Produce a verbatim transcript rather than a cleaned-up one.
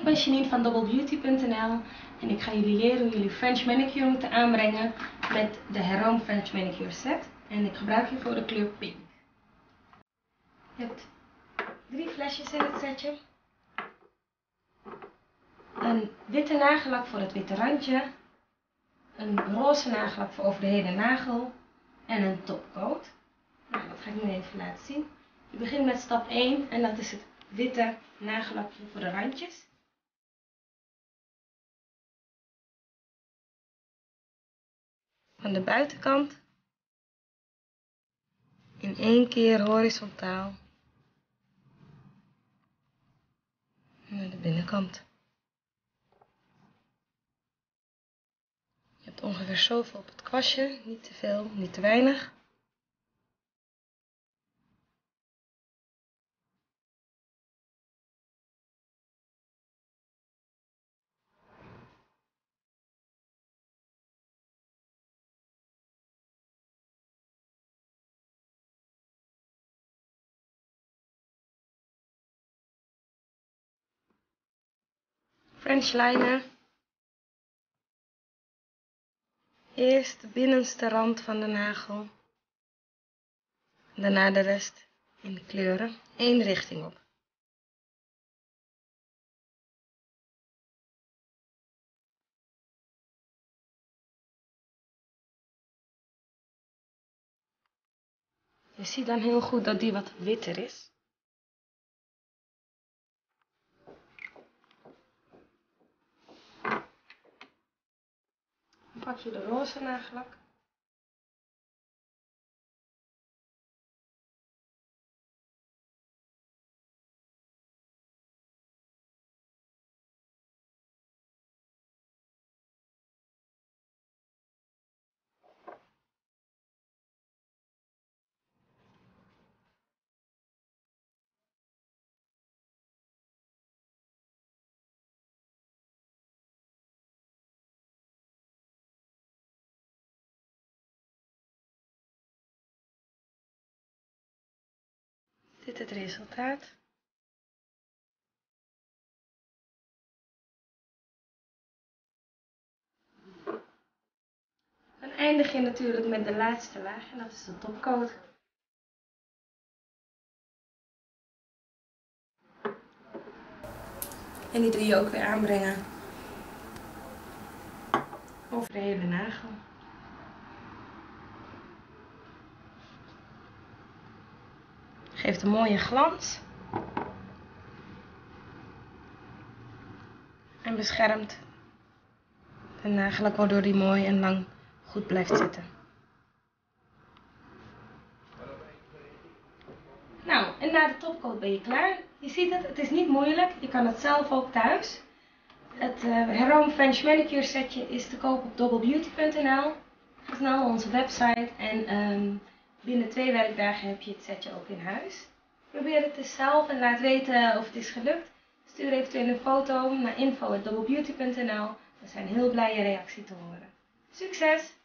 ik ben Janine van double beauty punt n l en ik ga jullie leren hoe jullie French manicure moeten aanbrengen met de Herome French manicure set. En ik gebruik hiervoor de kleur pink. Je hebt drie flesjes in het setje. Een witte nagellak voor het witte randje. Een roze nagellak voor over de hele nagel. En een topcoat. Nou, dat ga ik nu even laten zien. Je begint met stap één en dat is het witte nagellakje voor de randjes. Aan de buitenkant in één keer horizontaal naar de binnenkant. Je hebt ongeveer zoveel op het kwastje, niet te veel, niet te weinig. French liner. Eerst de binnenste rand van de nagel. Daarna de rest in de kleuren. Eén richting op. Je ziet dan heel goed dat die wat witter is. Dan pak je de roze nagellak. Dit het resultaat. Dan eindig je natuurlijk met de laatste laag en dat is de topcoat. En die doe je ook weer aanbrengen over de hele nagel. Geeft een mooie glans. En beschermt de nagellak waardoor die mooi en lang goed blijft zitten. Nou, en na de topcoat ben je klaar. Je ziet het, het is niet moeilijk. Je kan het zelf ook thuis. Het uh, Herome French manicure setje is te koop op double beauty punt n l. Ga snel naar onze website en um, binnen twee werkdagen heb je het setje ook in huis. Probeer het dus zelf en laat weten of het is gelukt. Stuur eventueel een foto naar info at double beauty punt n l. We zijn heel blij je reactie te horen. Succes!